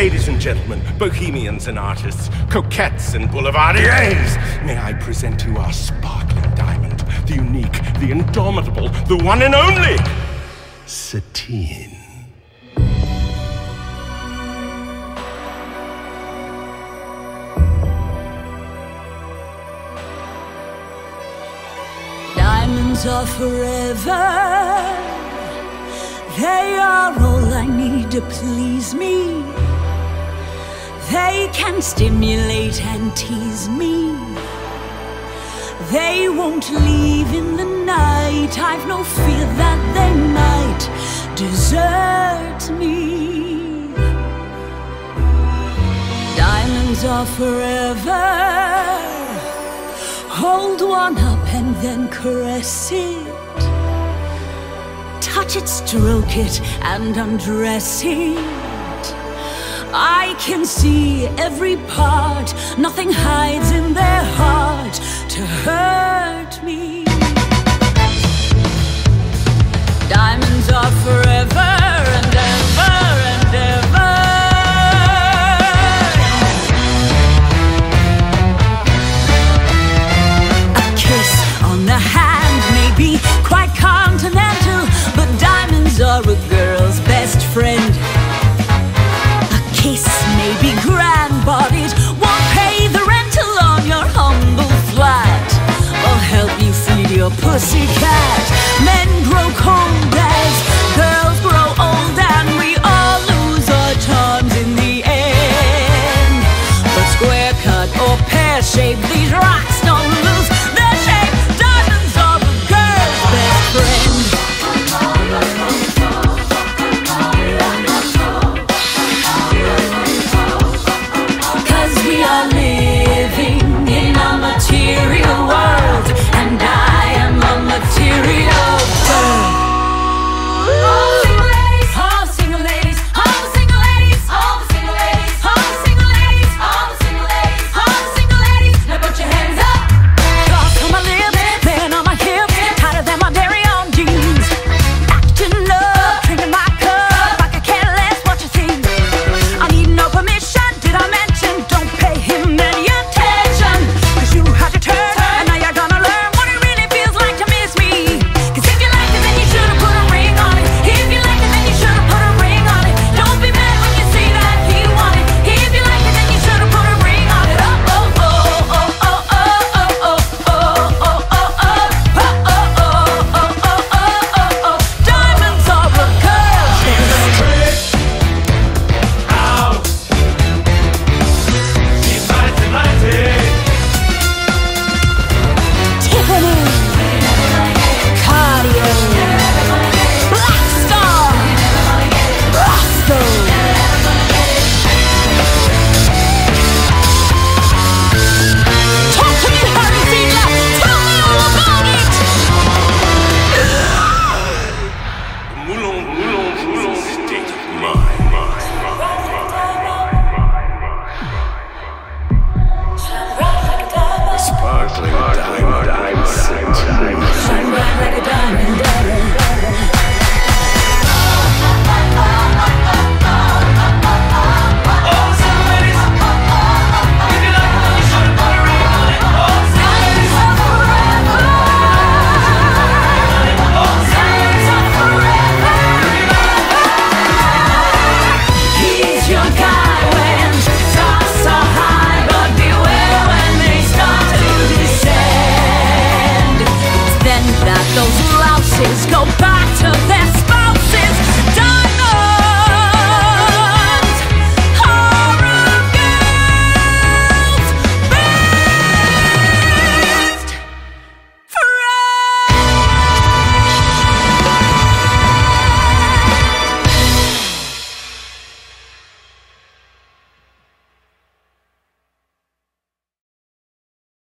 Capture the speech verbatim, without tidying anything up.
Ladies and gentlemen, bohemians and artists, coquettes and boulevardiers, may I present to you our sparkling diamond, the unique, the indomitable, the one and only Satine. Diamonds are forever. They are all I need to please me. They can stimulate and tease me. They won't leave in the night. I've no fear that they might desert me. Diamonds are forever. Hold one up and then caress it. Touch it, stroke it, and undress it. I can see every part. Nothing hides in their heart to hurt me. Diamonds are forever and ever and ever. A kiss on the hand may be quite continental, but diamonds are a girl's best friend. A kiss may be grand, but it won't pay the rental on your humble flat, or help you feed your pussycat. Men grow cold as girls grow old, and we all lose our charms in the end. But square cut or pear shape, these rocks don't lose their shape. Diamonds are a girl's best friend. Material world, and I am a material girl. All single ladies, all single ladies, all single ladies, all single ladies, all single ladies, all single ladies, all single ladies. Now put your hands up. Gloss on my lips, pen on my hips, tighter than my very own jeans. Acting up, drinking my cup like I care less what you think. I need no permission. Did I mention? Don't pay him any attention. You had your turn, and now you're gonna learn what it really feels like to miss me. Cause if you like it, then you should've put a ring on it. If you like it, then you should've put a ring on it. Don't be mad when you see that he want it. If you like it, then you should've put a ring on it. Oh, oh, oh, oh, oh, oh, oh, oh, oh, oh, oh, oh, oh, oh, oh, oh, oh, oh. Diamonds are a girl's best. Out. She's mighty, mighty. Cardio, Black Star, Roscoe. Talk to me, Harry Ziegler. Tell me all about it. Moulin, Moulin, Moulin, state of mind. Sparkling diamond, diamond, Shine bright like a diamond, diamond. He's your guy when stars are high, but beware when they start to descend. It's then that those louses go back to their